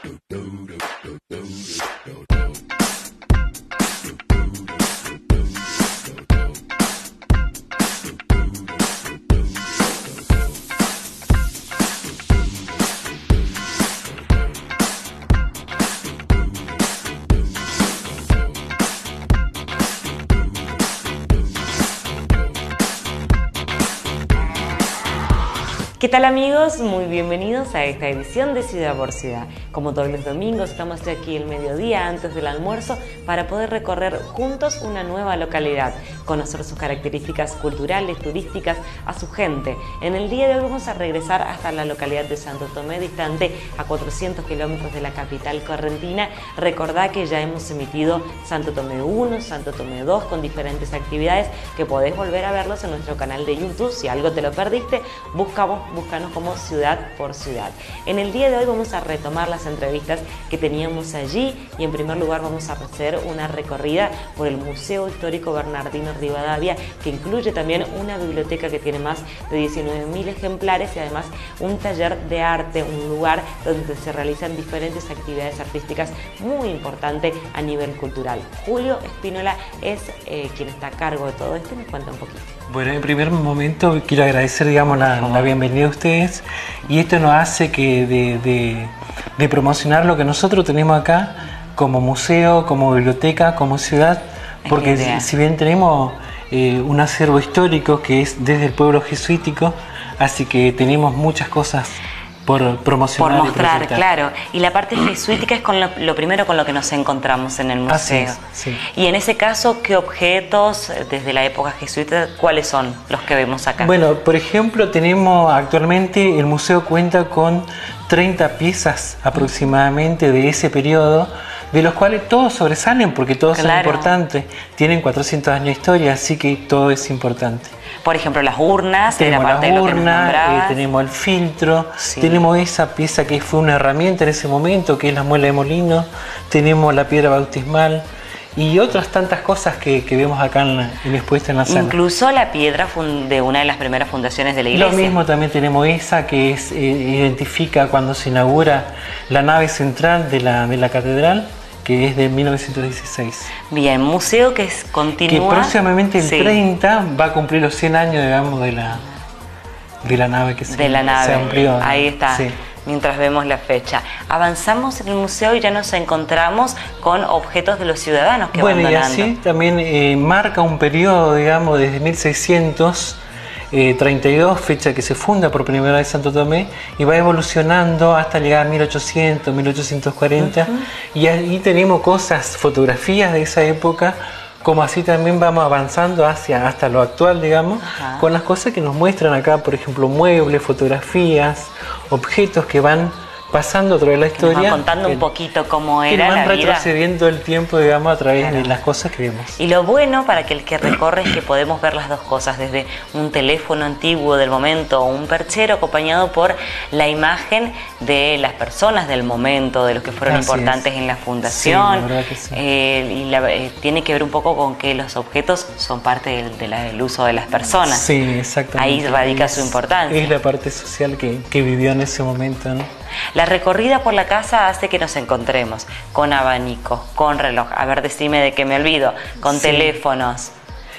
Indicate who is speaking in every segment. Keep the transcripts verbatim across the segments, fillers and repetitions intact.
Speaker 1: ¿Qué tal amigos? Muy bienvenidos a esta edición de Ciudad por Ciudad. Como todos los domingos estamos aquí el mediodía antes del almuerzo para poder recorrer juntos una nueva localidad, conocer sus características culturales, turísticas, a su gente. En el día de hoy vamos a regresar hasta la localidad de Santo Tomé, distante a cuatrocientos kilómetros de la capital correntina. Recordá que ya hemos emitido Santo Tomé uno, Santo Tomé dos con diferentes actividades que podés volver a verlos en nuestro canal de YouTube. Si algo te lo perdiste, buscamos búscanos como Ciudad por Ciudad. En el día de hoy vamos a retomar las entrevistas que teníamos allí y en primer lugar vamos a hacer una recorrida por el Museo Histórico Bernardino Rivadavia, que incluye también una biblioteca que tiene más de diecinueve mil ejemplares y además un taller de arte, un lugar donde se realizan diferentes actividades artísticas muy importante a nivel cultural. Julio Espínola es eh, quien está a cargo de todo esto y nos cuenta un poquito.
Speaker 2: Bueno, en primer momento quiero agradecer, digamos, la, la bienvenida a ustedes, y esto nos hace que de, de, de promocionar lo que nosotros tenemos acá como museo, como biblioteca, como ciudad, porque si, si bien tenemos eh, un acervo histórico que es desde el pueblo jesuítico, así que tenemos muchas cosas por promocionar.
Speaker 1: Por mostrar, claro. Y la parte jesuítica es con lo, lo primero con lo que nos encontramos en el museo.
Speaker 2: Así es, sí.
Speaker 1: Y en ese caso, ¿qué objetos desde la época jesuita, cuáles son los que vemos acá?
Speaker 2: Bueno, por ejemplo, tenemos actualmente, el museo cuenta con treinta piezas aproximadamente de ese periodo, de los cuales todos sobresalen porque todos
Speaker 1: claro.
Speaker 2: son importantes. Tienen cuatrocientos años de historia, así que todo es importante.
Speaker 1: Por ejemplo, las urnas,
Speaker 2: tenemos
Speaker 1: era parte
Speaker 2: la
Speaker 1: de lo que
Speaker 2: urna,
Speaker 1: nos
Speaker 2: eh, tenemos el filtro,
Speaker 1: sí.
Speaker 2: tenemos esa pieza que fue una herramienta en ese momento, que es la muela de molino, tenemos la piedra bautismal y otras tantas cosas que, que vemos acá en, la, en expuesta en la sala.
Speaker 1: Incluso la piedra de una de las primeras fundaciones de la iglesia.
Speaker 2: Lo mismo también tenemos esa que es, eh, identifica cuando se inaugura la nave central de la, de la catedral, que es de mil novecientos dieciséis.
Speaker 1: Bien, museo que es, continúa...
Speaker 2: Que próximamente el
Speaker 1: sí.
Speaker 2: treinta va a cumplir los cien años, digamos, de la, de la nave que se,
Speaker 1: de la nave.
Speaker 2: se amplió.
Speaker 1: Ahí está, sí. Mientras vemos la fecha. Avanzamos en el museo y ya nos encontramos con objetos de los ciudadanos que
Speaker 2: bueno,
Speaker 1: van donando.
Speaker 2: Bueno, y así también eh, marca un periodo, digamos, desde mil seiscientos treinta y dos, fecha que se funda por primera vez Santo Tomé, y va evolucionando hasta llegar a mil ochocientos, mil ochocientos cuarenta, uh-huh. y ahí tenemos cosas, fotografías de esa época, como así también vamos avanzando hacia hasta lo actual, digamos, uh-huh. con las cosas que nos muestran acá, por ejemplo, muebles, fotografías, objetos que van pasando a través de la historia.
Speaker 1: Nos van contando
Speaker 2: el,
Speaker 1: un poquito cómo era
Speaker 2: que van
Speaker 1: la vida.
Speaker 2: retrocediendo el tiempo, digamos, a través
Speaker 1: claro.
Speaker 2: de las cosas que vemos.
Speaker 1: Y lo bueno para que el que recorre es que podemos ver las dos cosas, desde un teléfono antiguo del momento o un perchero acompañado por la imagen de las personas del momento, de los que fueron
Speaker 2: Así
Speaker 1: importantes
Speaker 2: es.
Speaker 1: en la fundación.
Speaker 2: Sí, la verdad que sí.
Speaker 1: eh, y la, eh, tiene que ver un poco con que los objetos son parte del, de la, del uso de las personas.
Speaker 2: Sí, exactamente.
Speaker 1: Ahí radica
Speaker 2: es,
Speaker 1: su importancia.
Speaker 2: Es la parte social que, que vivió en ese momento, ¿no?
Speaker 1: La recorrida por la casa hace que nos encontremos con abanicos, con reloj, a ver, decime de qué me olvido, con sí. teléfonos.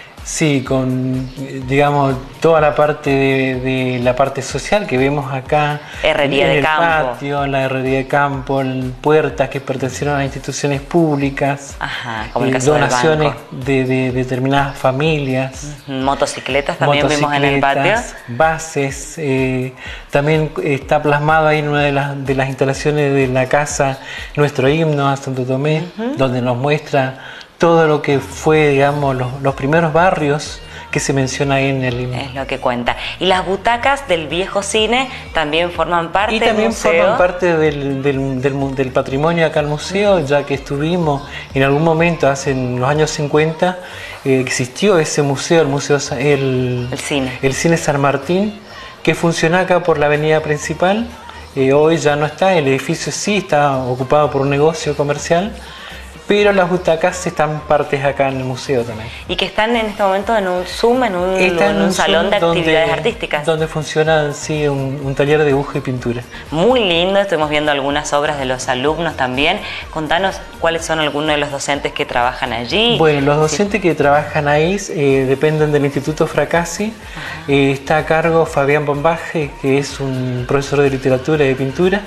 Speaker 2: Sí, con, digamos, toda la parte de, de la parte social que vemos acá.
Speaker 1: Herrería
Speaker 2: en
Speaker 1: de
Speaker 2: el
Speaker 1: campo.
Speaker 2: patio, la herrería de campo, puertas que pertenecieron a instituciones públicas.
Speaker 1: Ajá, como
Speaker 2: eh,
Speaker 1: el caso
Speaker 2: donaciones
Speaker 1: del banco.
Speaker 2: De, de determinadas familias.
Speaker 1: Uh-huh. Motocicletas también
Speaker 2: Motocicletas,
Speaker 1: vimos en el patio.
Speaker 2: Bases. Eh, también está plasmado ahí en una de las, de las instalaciones de la casa nuestro himno a Santo Tomé, uh-huh. donde nos muestra todo lo que fue, digamos, los, los primeros barrios que se menciona ahí en el himno.
Speaker 1: Es lo que cuenta. Y las butacas del viejo cine también forman parte
Speaker 2: y
Speaker 1: del
Speaker 2: también
Speaker 1: museo.
Speaker 2: forman parte del, del, del, del patrimonio acá al museo, ya que estuvimos en algún momento, hace en los años cincuenta, eh, existió ese museo, el museo el,
Speaker 1: el cine.
Speaker 2: el cine San Martín, que funciona acá por la avenida principal. Eh, hoy ya no está, el edificio sí está ocupado por un negocio comercial, pero las butacas están partes acá en el museo también.
Speaker 1: Y que están en este momento en un Zoom, en un, en
Speaker 2: en
Speaker 1: un,
Speaker 2: un
Speaker 1: salón de
Speaker 2: donde,
Speaker 1: actividades artísticas.
Speaker 2: Donde funciona sí, un, un taller de dibujo y pintura.
Speaker 1: Muy lindo, estuvimos viendo algunas obras de los alumnos también. Contanos cuáles son algunos de los docentes que trabajan allí.
Speaker 2: Bueno, los docentes sí. que trabajan ahí eh, dependen del Instituto Fracassi. Eh, está a cargo Fabián Bombaje, que es un profesor de literatura y de pintura.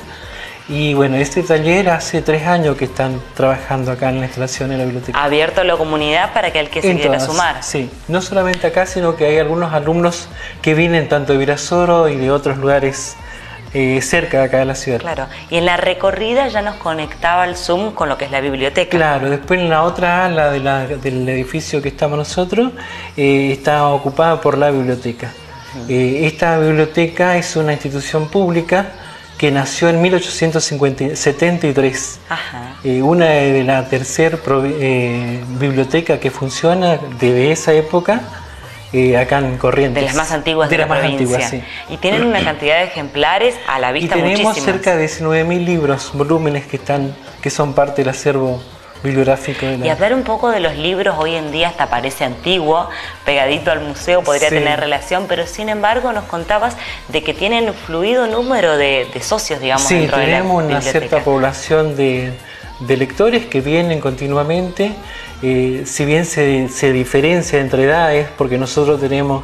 Speaker 2: Y bueno, este taller hace tres años que están trabajando acá en la instalación de la biblioteca.
Speaker 1: Abierto a la comunidad para que el que se quiera sumar.
Speaker 2: Sí, no solamente acá, sino que hay algunos alumnos que vienen tanto de Virasoro y de otros lugares eh, cerca de acá de la ciudad.
Speaker 1: Claro, y en la recorrida ya nos conectaba el Zoom con lo que es la biblioteca.
Speaker 2: Claro, después en la otra ala de la, del edificio que estamos nosotros, eh, está ocupada por la biblioteca. Uh-huh. eh, esta biblioteca es una institución pública que nació en mil ochocientos setenta y tres. Ajá. Eh, una de la tercera eh, biblioteca que funciona desde esa época, eh, acá en Corrientes.
Speaker 1: De las más antiguas de, de la más provincia. Antiguas, sí. Y tienen una cantidad de ejemplares a la vista muchísimas.
Speaker 2: Y tenemos cerca de diecinueve mil libros, volúmenes que, están, que son parte del acervo bibliográfico de la...
Speaker 1: Y hablar un poco de los libros hoy en día hasta parece antiguo, pegadito al museo podría sí. tener relación, pero sin embargo nos contabas de que tienen fluido número de, de socios, digamos,
Speaker 2: sí,
Speaker 1: dentro de la
Speaker 2: tenemos una cierta población de, de lectores que vienen continuamente, eh, si bien se, se diferencia entre edades, porque nosotros tenemos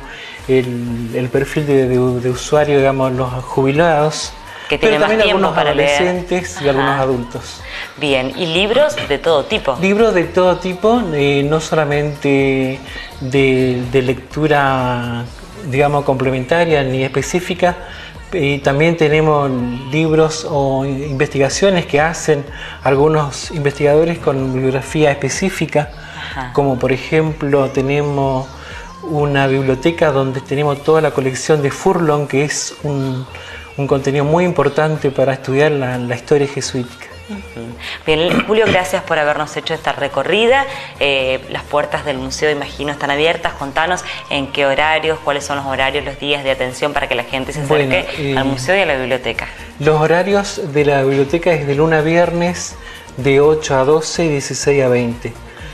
Speaker 2: el, el perfil de, de, de usuario, digamos, los jubilados,
Speaker 1: que tiene
Speaker 2: pero
Speaker 1: más
Speaker 2: también
Speaker 1: tiempo
Speaker 2: algunos
Speaker 1: para
Speaker 2: adolescentes
Speaker 1: leer.
Speaker 2: Y algunos adultos.
Speaker 1: Bien, ¿y libros de todo tipo?
Speaker 2: Libros de todo tipo, eh, no solamente de, de lectura, digamos, complementaria ni específica, eh, también tenemos libros o investigaciones que hacen algunos investigadores con bibliografía específica. Ajá. Como por ejemplo tenemos una biblioteca donde tenemos toda la colección de Furlong, que es un un contenido muy importante para estudiar la, la historia jesuítica.
Speaker 1: Bien, Julio, gracias por habernos hecho esta recorrida. Eh, las puertas del museo, imagino, están abiertas. Contanos en qué horarios, cuáles son los horarios, los días de atención para que la gente se acerque bueno, eh, al museo y a la biblioteca.
Speaker 2: Los horarios de la biblioteca es de lunes a viernes de ocho a doce y dieciséis a veinte.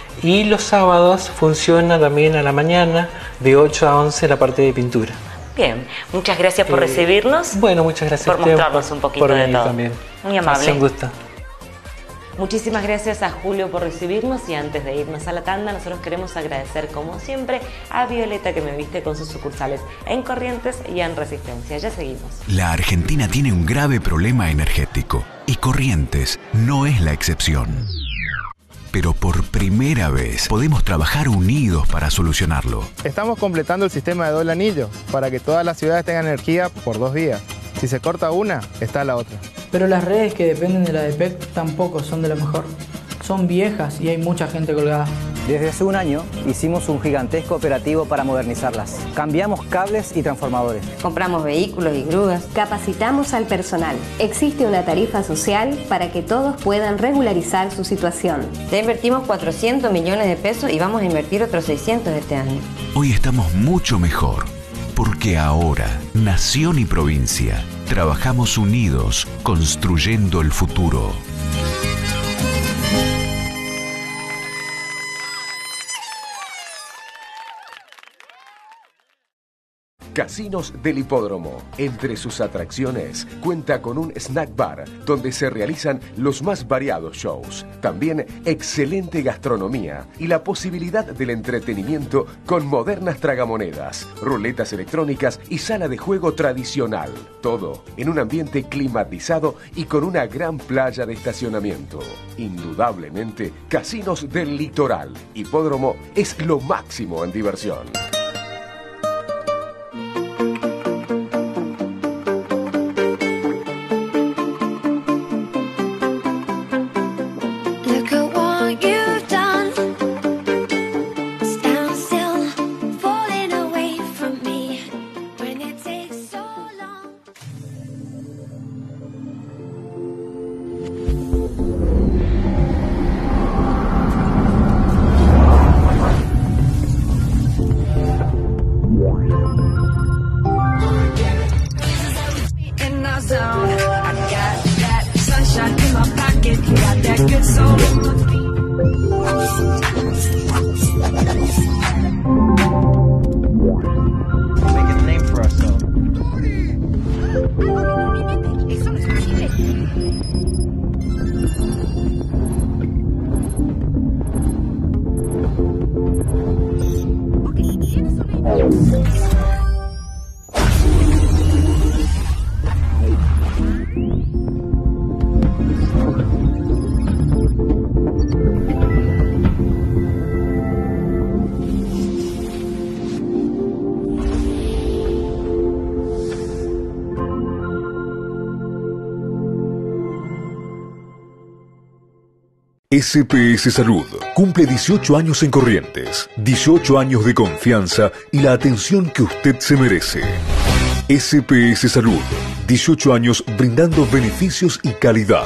Speaker 2: Y los sábados funciona también a la mañana de ocho a once la parte de pintura.
Speaker 1: Bien, muchas gracias por eh, recibirnos.
Speaker 2: Bueno, muchas gracias
Speaker 1: por mostrarnos
Speaker 2: por,
Speaker 1: un poquito
Speaker 2: por
Speaker 1: de todo.
Speaker 2: También.
Speaker 1: Muy amable.
Speaker 2: Un gusto.
Speaker 1: Muchísimas gracias a Julio por recibirnos y antes de irnos a la tanda nosotros queremos agradecer como siempre a Violeta que me viste con sus sucursales en Corrientes y en Resistencia. Ya seguimos.
Speaker 3: La Argentina tiene un grave problema energético y Corrientes no es la excepción. Pero por primera vez podemos trabajar unidos para solucionarlo.
Speaker 4: Estamos completando el sistema de doble anillo para que todas las ciudades tengan energía por dos vías. Si se corta una, está la otra.
Speaker 5: Pero las redes que dependen de la D P E C tampoco son de lo mejor. Son viejas y hay mucha gente colgada.
Speaker 6: Desde hace un año hicimos un gigantesco operativo para modernizarlas. Cambiamos cables y transformadores.
Speaker 7: Compramos vehículos y grúas.
Speaker 8: Capacitamos al personal. Existe una tarifa social para que todos puedan regularizar su situación.
Speaker 7: Ya invertimos cuatrocientos millones de pesos y vamos a invertir otros seiscientos este año.
Speaker 3: Hoy estamos mucho mejor, porque ahora, nación y provincia, trabajamos unidos, construyendo el futuro.
Speaker 9: Casinos del Hipódromo. Entre sus atracciones, cuenta con un snack bar donde se realizan los más variados shows. También excelente gastronomía y la posibilidad del entretenimiento con modernas tragamonedas, ruletas electrónicas y sala de juego tradicional. Todo en un ambiente climatizado y con una gran playa de estacionamiento. Indudablemente, Casinos del Litoral. Hipódromo es lo máximo en diversión.
Speaker 10: S P S Salud cumple dieciocho años en Corrientes, dieciocho años de confianza y la atención que usted se merece. S P S Salud, dieciocho años brindando beneficios y calidad.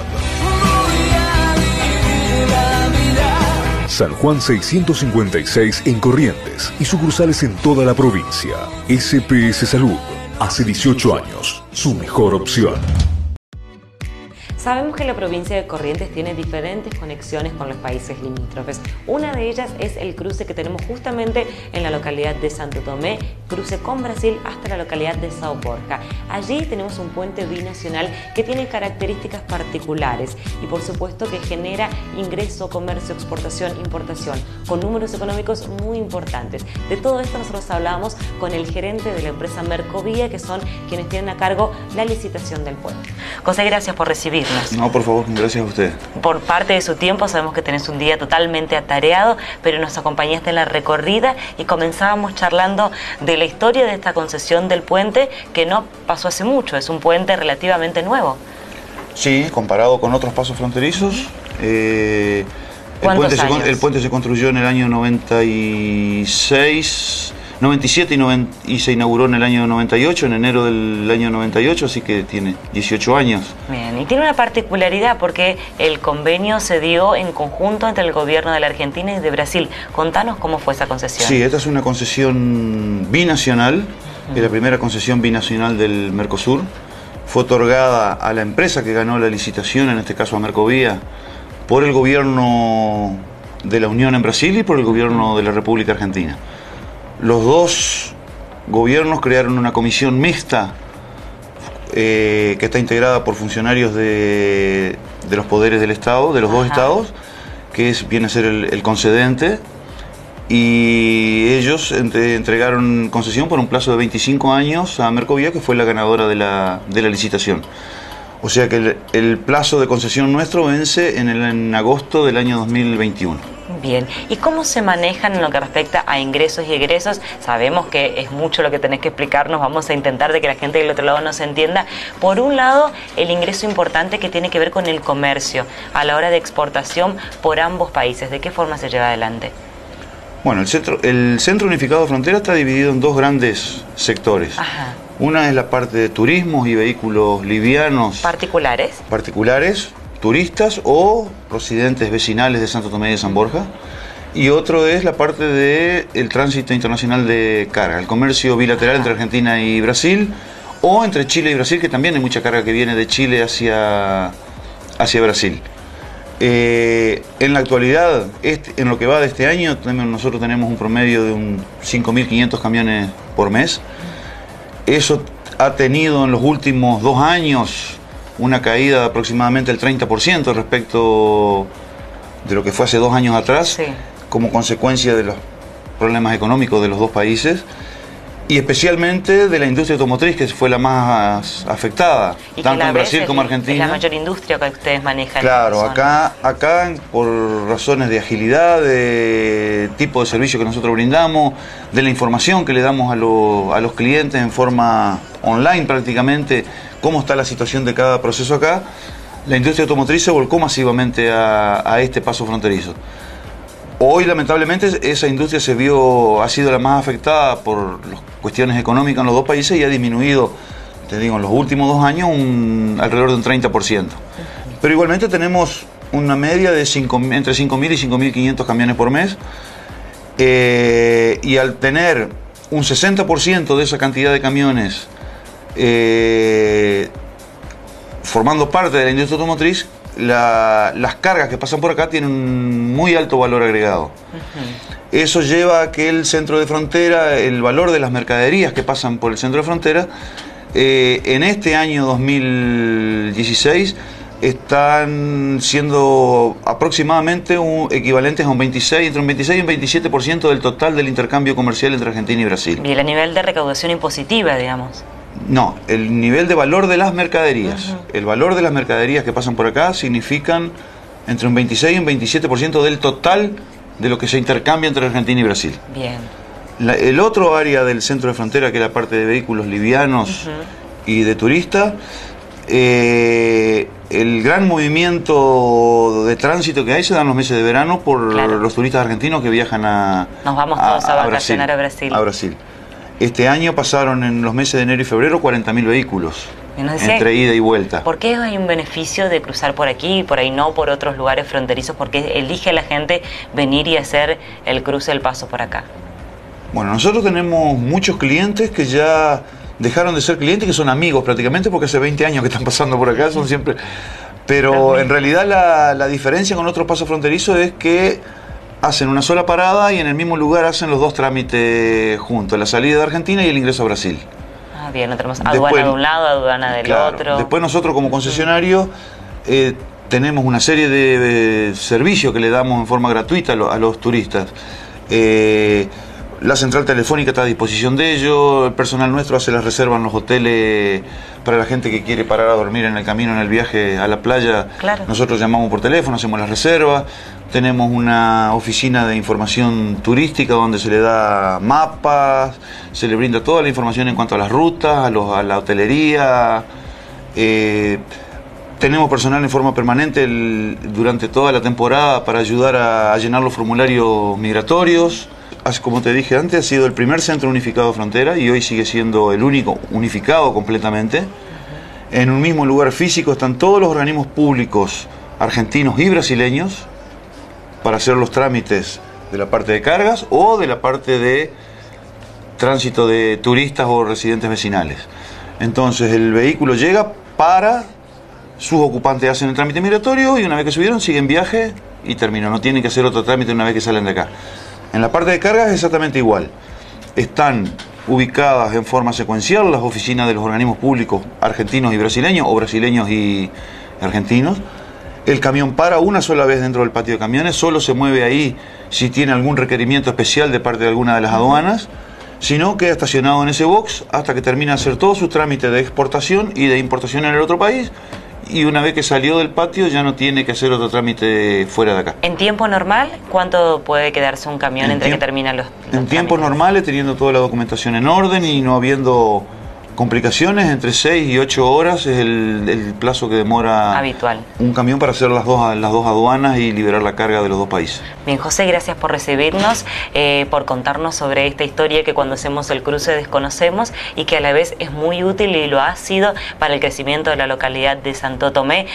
Speaker 10: San Juan seiscientos cincuenta y seis en Corrientes y sucursales en toda la provincia. S P S Salud, hace dieciocho años, su mejor opción.
Speaker 1: Sabemos que la provincia de Corrientes tiene diferentes conexiones con los países limítrofes. Una de ellas es el cruce que tenemos justamente en la localidad de Santo Tomé, cruce con Brasil hasta la localidad de Sao Borja. Allí tenemos un puente binacional que tiene características particulares y por supuesto que genera ingreso, comercio, exportación, importación, con números económicos muy importantes. De todo esto nosotros hablábamos con el gerente de la empresa Mercovía, que son quienes tienen a cargo la licitación del puente. José, gracias por recibirnos.
Speaker 11: No, por favor, gracias a usted.
Speaker 1: Por parte de su tiempo, sabemos que tenés un día totalmente atareado, pero nos acompañaste en la recorrida y comenzábamos charlando de la historia de esta concesión del puente, que no pasó hace mucho, es un puente relativamente nuevo.
Speaker 11: Sí, comparado con otros pasos fronterizos. Eh, el, puente se, el puente se construyó en el año noventa y seis... noventa y siete y, noventa, y se inauguró en el año noventa y ocho, en enero del año noventa y ocho, así que tiene dieciocho años.
Speaker 1: Bien, y tiene una particularidad porque el convenio se dio en conjunto entre el gobierno de la Argentina y de Brasil. Contanos cómo fue esa concesión.
Speaker 11: Sí, esta es una concesión binacional, uh-huh. Es la primera concesión binacional del Mercosur. Fue otorgada a la empresa que ganó la licitación, en este caso a Mercovía, por el gobierno de la Unión en Brasil y por el gobierno de la República Argentina. Los dos gobiernos crearon una comisión mixta eh, que está integrada por funcionarios de, de los poderes del Estado, de los Ajá. dos estados, que es, viene a ser el, el concedente, y ellos entre, entregaron concesión por un plazo de veinticinco años a Mercovía, que fue la ganadora de la, de la licitación. O sea que el, el plazo de concesión nuestro vence en, el, en agosto del año dos mil veintiuno.
Speaker 1: Bien, ¿y cómo se manejan en lo que respecta a ingresos y egresos? Sabemos que es mucho lo que tenés que explicarnos, vamos a intentar de que la gente del otro lado nos entienda. Por un lado, el ingreso importante que tiene que ver con el comercio a la hora de exportación por ambos países. ¿De qué forma se lleva adelante?
Speaker 11: Bueno, el centro, el Centro Unificado de Frontera está dividido en dos grandes sectores.
Speaker 1: Ajá.
Speaker 11: Una es la parte de turismos y vehículos livianos.
Speaker 1: ¿Particulares?
Speaker 11: Particulares. Turistas o residentes vecinales de Santo Tomé y de San Borja, y otro es la parte del tránsito internacional de carga, el comercio bilateral entre Argentina y Brasil, o entre Chile y Brasil, que también hay mucha carga que viene de Chile hacia, hacia Brasil. Eh, en la actualidad, este, en lo que va de este año, nosotros tenemos un promedio de un cinco mil quinientos camiones por mes. Eso ha tenido en los últimos dos años una caída de aproximadamente el treinta por ciento respecto de lo que fue hace dos años atrás, sí. Como consecuencia de los problemas económicos de los dos países y especialmente de la industria automotriz, que fue la más afectada,
Speaker 1: y
Speaker 11: tanto en Brasil como en Argentina.
Speaker 1: Es la mayor industria que ustedes manejan.
Speaker 11: Claro, acá, acá por razones de agilidad, de tipo de servicio que nosotros brindamos, de la información que le damos a, lo, a los clientes en forma online prácticamente, cómo está la situación de cada proceso acá, la industria automotriz se volcó masivamente a, a este paso fronterizo. Hoy, lamentablemente, esa industria se vio, ha sido la más afectada por las cuestiones económicas en los dos países y ha disminuido, te digo, en los últimos dos años un, alrededor de un treinta por ciento. Pero igualmente tenemos una media de cinco, entre cinco mil y cinco mil quinientos camiones por mes, eh, y al tener un sesenta por ciento de esa cantidad de camiones Eh, formando parte de la industria automotriz, la, las cargas que pasan por acá tienen un muy alto valor agregado. Uh-huh. Eso lleva a que el centro de frontera, el valor de las mercaderías que pasan por el centro de frontera, eh, en este año dos mil dieciséis están siendo aproximadamente un, equivalentes a un veintiséis, entre un veintiséis y un veintisiete por ciento del total del intercambio comercial entre Argentina y Brasil.
Speaker 1: Y el nivel de recaudación impositiva, digamos.
Speaker 11: No, el nivel de valor de las mercaderías. Uh-huh. El valor de las mercaderías que pasan por acá significan entre un veintiséis y un veintisiete por ciento del total de lo que se intercambia entre Argentina y Brasil.
Speaker 1: Bien.
Speaker 11: La, el otro área del centro de frontera, que es la parte de vehículos livianos uh-huh. y de turistas, eh, el gran movimiento de tránsito que hay se da en los meses de verano por claro. los turistas argentinos que viajan a
Speaker 1: Nos vamos todos a, a, a vacacionar a Brasil.
Speaker 11: A Brasil. Este año pasaron en los meses de enero y febrero cuarenta mil vehículos decía, entre ida y vuelta.
Speaker 1: ¿Por qué hay un beneficio de cruzar por aquí y por ahí no por otros lugares fronterizos? ¿Por qué elige la gente venir y hacer el cruce, el paso por acá?
Speaker 11: Bueno, nosotros tenemos muchos clientes que ya dejaron de ser clientes, que son amigos prácticamente, porque hace veinte años que están pasando por acá, son siempre... Pero en realidad la, la diferencia con otros pasos fronterizos es que hacen una sola parada y en el mismo lugar hacen los dos trámites juntos, la salida de Argentina y el ingreso a Brasil.
Speaker 1: Ah, bien, no tenemos aduana Después, de un lado, aduana del
Speaker 11: claro,
Speaker 1: otro.
Speaker 11: Después nosotros como concesionario eh, tenemos una serie de, de servicios que le damos en forma gratuita a, lo, a los turistas. Eh, La central telefónica está a disposición de ellos, el personal nuestro hace las reservas en los hoteles para la gente que quiere parar a dormir en el camino, en el viaje a la playa. Claro. Nosotros llamamos por teléfono, hacemos las reservas, tenemos una oficina de información turística donde se le da mapas, se le brinda toda la información en cuanto a las rutas, a, los, a la hotelería. Eh, tenemos personal en forma permanente el, durante toda la temporada para ayudar a, a llenar los formularios migratorios. Como te dije antes, ha sido el primer centro unificado de frontera y hoy sigue siendo el único unificado completamente. En un mismo lugar físico están todos los organismos públicos argentinos y brasileños para hacer los trámites de la parte de cargas o de la parte de tránsito de turistas o residentes vecinales. Entonces el vehículo llega, para, sus ocupantes hacen el trámite migratorio y una vez que subieron siguen viaje y terminó. No tienen que hacer otro trámite una vez que salen de acá. En la parte de cargas es exactamente igual. Están ubicadas en forma secuencial las oficinas de los organismos públicos argentinos y brasileños, o brasileños y argentinos. El camión para una sola vez dentro del patio de camiones, solo se mueve ahí si tiene algún requerimiento especial de parte de alguna de las aduanas, sino queda estacionado en ese box hasta que termina de hacer todo su trámite de exportación y de importación en el otro país. Y una vez que salió del patio ya no tiene que hacer otro trámite fuera de acá.
Speaker 1: ¿En tiempo normal cuánto puede quedarse un camión en entre que terminan los, los
Speaker 11: En tiempos normales, teniendo toda la documentación en orden y no habiendo complicaciones, entre seis y ocho horas es el, el plazo que demora
Speaker 1: habitual
Speaker 11: un camión para hacer las dos, las dos aduanas y liberar la carga de los dos países.
Speaker 1: Bien, José, gracias por recibirnos, eh, por contarnos sobre esta historia que cuando hacemos el cruce desconocemos y que a la vez es muy útil y lo ha sido para el crecimiento de la localidad de Santo Tomé.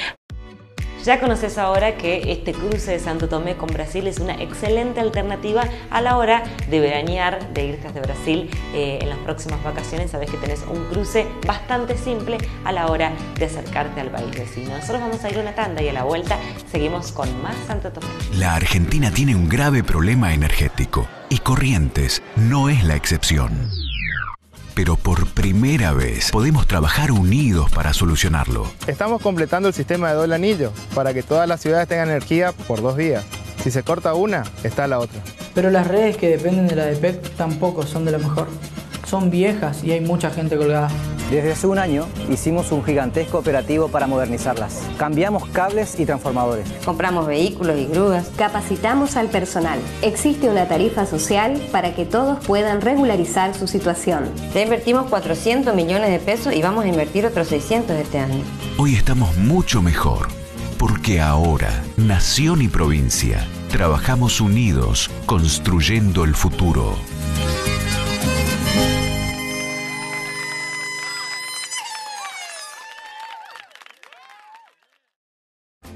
Speaker 1: Ya conoces ahora que este cruce de Santo Tomé con Brasil es una excelente alternativa a la hora de veranear, de irte hasta Brasil eh, en las próximas vacaciones. Sabes que tenés un cruce bastante simple a la hora de acercarte al país vecino. Nosotros vamos a ir a una tanda y a la vuelta seguimos con más Santo Tomé.
Speaker 3: La Argentina tiene un grave problema energético y Corrientes no es la excepción. Pero por primera vez podemos trabajar unidos para solucionarlo.
Speaker 4: Estamos completando el sistema de doble anillo para que todas las ciudades tengan energía por dos vías. Si se corta una, está la otra.
Speaker 5: Pero las redes que dependen de la D P E C tampoco son de lo mejor. Son viejas y hay mucha gente colgada.
Speaker 6: Desde hace un año hicimos un gigantesco operativo para modernizarlas. Cambiamos cables y transformadores.
Speaker 7: Compramos vehículos y grúas.
Speaker 8: Capacitamos al personal. Existe una tarifa social para que todos puedan regularizar su situación.
Speaker 7: Ya invertimos cuatrocientos millones de pesos y vamos a invertir otros seiscientos este año.
Speaker 3: Hoy estamos mucho mejor, porque ahora, nación y provincia, trabajamos unidos, construyendo el futuro.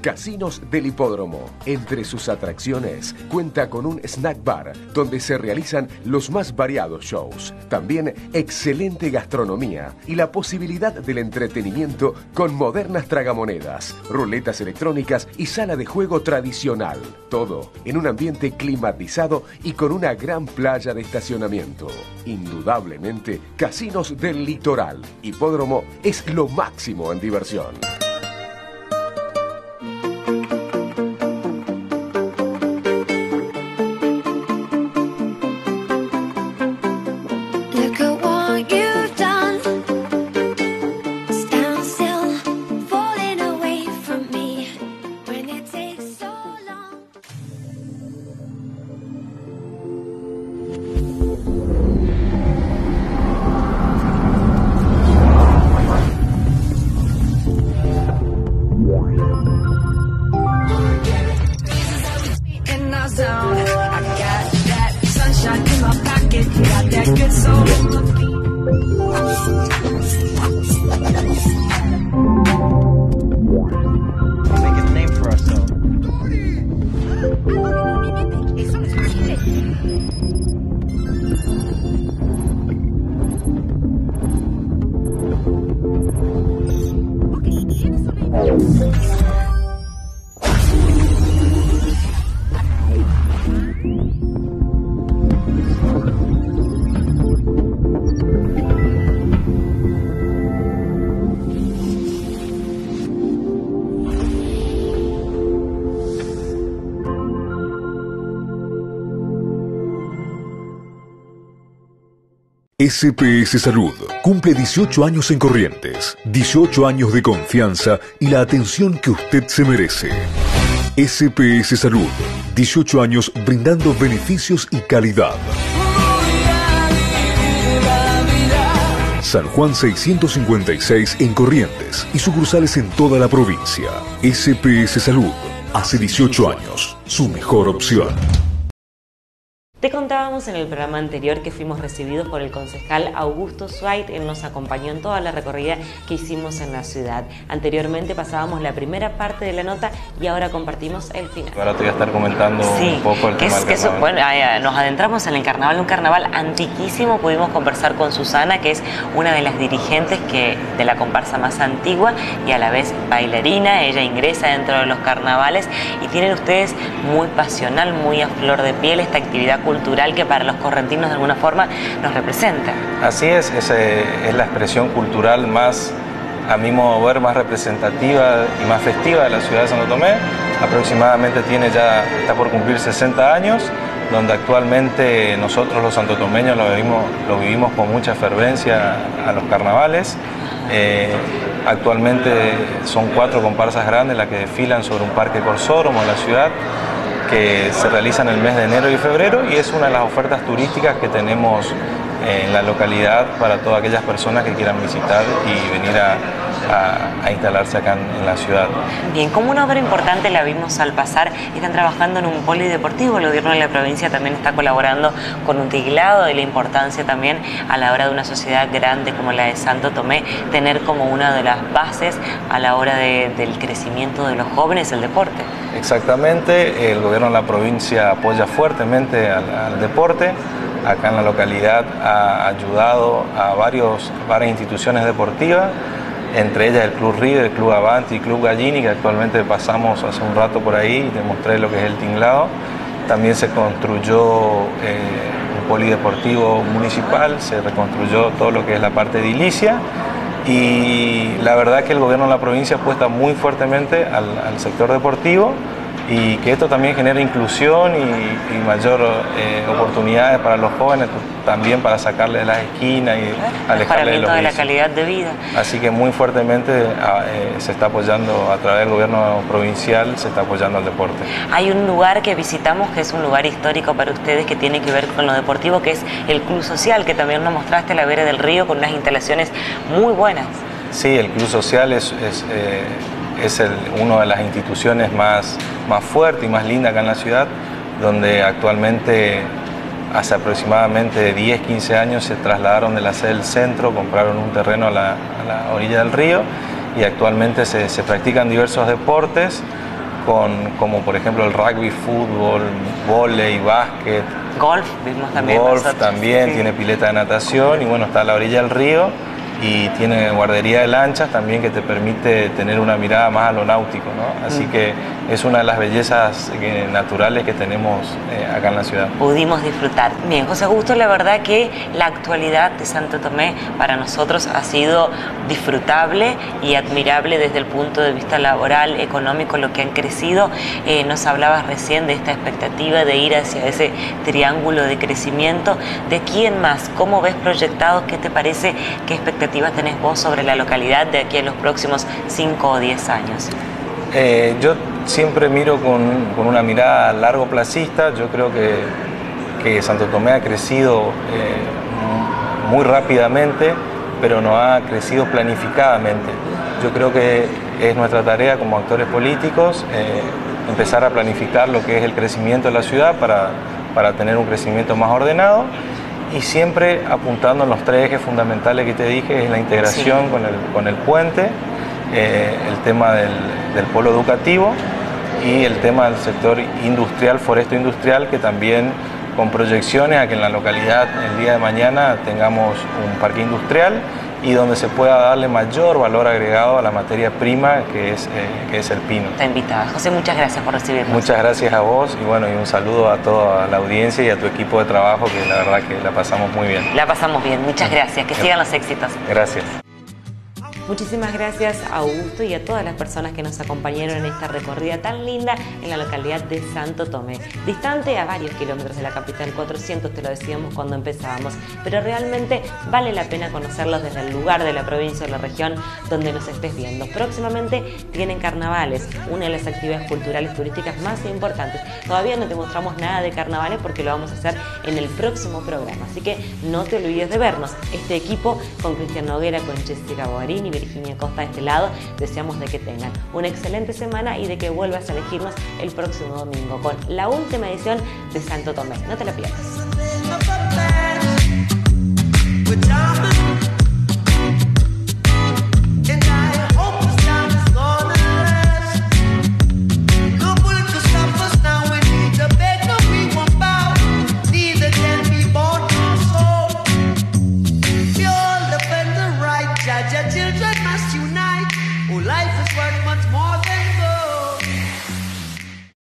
Speaker 9: Casinos del Hipódromo. Entre sus atracciones, cuenta con un snack bar donde se realizan los más variados shows. También excelente gastronomía y la posibilidad del entretenimiento con modernas tragamonedas, ruletas electrónicas y sala de juego tradicional. Todo en un ambiente climatizado y con una gran playa de estacionamiento. Indudablemente, Casinos del Litoral. Hipódromo es lo máximo en diversión.
Speaker 10: S P S Salud cumple dieciocho años en Corrientes, dieciocho años de confianza y la atención que usted se merece. S P S Salud, dieciocho años brindando beneficios y calidad. San Juan seiscientos cincuenta y seis en Corrientes y sucursales en toda la provincia. S P S Salud, hace dieciocho años, su mejor opción.
Speaker 1: Te contábamos en el programa anterior que fuimos recibidos por el concejal Augusto Zweit. Él nos acompañó en toda la recorrida que hicimos en la ciudad. Anteriormente pasábamos la primera parte de la nota y ahora compartimos el final.
Speaker 12: Ahora te voy a estar comentando sí, un poco el
Speaker 1: que
Speaker 12: tema
Speaker 1: es,
Speaker 12: del
Speaker 1: que
Speaker 12: carnaval.
Speaker 1: Bueno, nos adentramos en el carnaval, un carnaval antiquísimo. Pudimos conversar con Susana, que es una de las dirigentes que, de la comparsa más antigua y a la vez bailarina. Ella ingresa dentro de los carnavales y tienen ustedes muy pasional, muy a flor de piel esta actividad cultural que para los correntinos de alguna forma nos representa.
Speaker 12: Así es, es, es la expresión cultural más, a mi modo de ver, más representativa y más festiva de la ciudad de Santo Tomé. Aproximadamente tiene ya, está por cumplir sesenta años, donde actualmente nosotros los santotomeños lo vivimos, lo vivimos con mucha fervencia a los carnavales. Eh, actualmente son cuatro comparsas grandes las que desfilan sobre un parque corsódromo de la ciudad, que se realiza en el mes de enero y febrero, y es una de las ofertas turísticas que tenemos en la localidad para todas aquellas personas que quieran visitar y venir a, a, a instalarse acá en, en la ciudad.
Speaker 1: Bien, como una obra importante la vimos al pasar, están trabajando en un polideportivo. El gobierno de la provincia también está colaborando con un tiglado, y la importancia también a la hora de una sociedad grande como la de Santo Tomé, tener como una de las bases a la hora de, del crecimiento de los jóvenes el deporte.
Speaker 12: Exactamente, el gobierno de la provincia apoya fuertemente al, al deporte. Acá en la localidad ha ayudado a varios, varias instituciones deportivas, entre ellas el Club River, el Club Avanti y el Club Gallini, que actualmente pasamos hace un rato por ahí y te mostré lo que es el tinglado. También se construyó eh, un polideportivo municipal, se reconstruyó todo lo que es la parte edilicia, y la verdad que el gobierno de la provincia apuesta muy fuertemente al, al sector deportivo, y que esto también genera inclusión y, y mayor eh, oportunidades para los jóvenes, también para sacarle de las esquinas y alejarle de los
Speaker 1: de la
Speaker 12: vicios.
Speaker 1: calidad de vida.
Speaker 12: Así que muy fuertemente eh, se está apoyando a través del gobierno provincial, se está apoyando al deporte.
Speaker 1: Hay un lugar que visitamos que es un lugar histórico para ustedes, que tiene que ver con lo deportivo, que es el Club Social, que también nos mostraste a la vera del río con unas instalaciones muy buenas.
Speaker 12: Sí, el Club Social es, es, eh, es el, una de las instituciones más, más fuertes y más lindas acá en la ciudad, donde actualmente hace aproximadamente diez, quince años se trasladaron de la sede del centro, compraron un terreno a la, a la orilla del río, y actualmente se, se practican diversos deportes con, como por ejemplo el rugby, fútbol, vóley, básquet.
Speaker 1: Golf, vimos también.
Speaker 12: Golf
Speaker 1: nosotros.
Speaker 12: también,
Speaker 1: Sí.
Speaker 12: tiene pileta de natación y bueno, está a la orilla del río y tiene guardería de lanchas también que te permite tener una mirada más a lo náutico, ¿no? Así
Speaker 1: Mm.
Speaker 12: que es una de las bellezas eh, naturales que tenemos eh, acá en la ciudad.
Speaker 1: Pudimos disfrutar. Bien, José Augusto, la verdad que la actualidad de Santo Tomé para nosotros ha sido disfrutable y admirable desde el punto de vista laboral, económico, lo que han crecido. Eh, nos hablabas recién de esta expectativa de ir hacia ese triángulo de crecimiento. ¿De quién más? ¿Cómo ves proyectados? ¿Qué te parece? ¿Qué expectativas tenés vos sobre la localidad de aquí a los próximos cinco o diez años?
Speaker 12: Eh, yo siempre miro con, con una mirada largo placista. Yo creo que, que Santo Tomé ha crecido eh, muy rápidamente, pero no ha crecido planificadamente. Yo creo que es nuestra tarea como actores políticos eh, empezar a planificar lo que es el crecimiento de la ciudad para, para tener un crecimiento más ordenado y siempre apuntando en los tres ejes fundamentales que te dije, es la integración
Speaker 1: Sí.
Speaker 12: con, el, con el puente, eh, el tema del, del polo educativo y el tema del sector industrial, foresto industrial, que también con proyecciones a que en la localidad el día de mañana tengamos un parque industrial y donde se pueda darle mayor valor agregado a la materia prima que es, eh, que es el pino.
Speaker 1: Está invitada. José, muchas gracias por recibirnos.
Speaker 12: Muchas gracias a vos y bueno, y un saludo a toda la audiencia y a tu equipo de trabajo, que la verdad que la pasamos muy bien.
Speaker 1: La pasamos bien. Muchas gracias. Que sigan los éxitos.
Speaker 12: Gracias.
Speaker 1: Muchísimas gracias a Augusto y a todas las personas que nos acompañaron en esta recorrida tan linda en la localidad de Santo Tomé. Distante a varios kilómetros de la capital, cuatrocientos, te lo decíamos cuando empezábamos, pero realmente vale la pena conocerlos desde el lugar de la provincia o la región donde nos estés viendo. Próximamente tienen carnavales, una de las actividades culturales turísticas más importantes. Todavía no te mostramos nada de carnavales porque lo vamos a hacer en el próximo programa, así que no te olvides de vernos. Este equipo con Cristian Noguera, con Jessica Bogarín y Virginia Costa de este lado, deseamos de que tengan una excelente semana y de que vuelvas a elegirnos el próximo domingo con la última edición de Santo Tomé. No te la pierdas.
Speaker 13: Children